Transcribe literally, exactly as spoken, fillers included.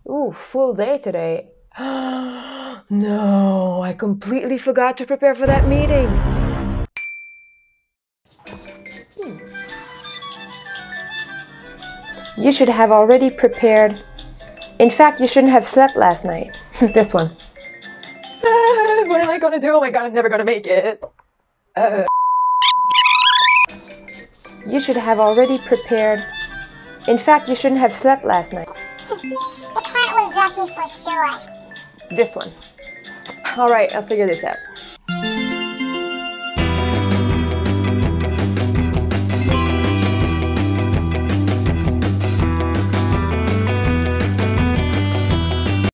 Ooh, full day today. No, I completely forgot to prepare for that meeting. Hmm. You should have already prepared. In fact, you shouldn't have slept last night. This one. What am I gonna do? Oh my god, I'm never gonna make it. Uh. You should have already prepared. In fact, you shouldn't have slept last night. The cat was lucky for sure. This one. Alright, I'll figure this out.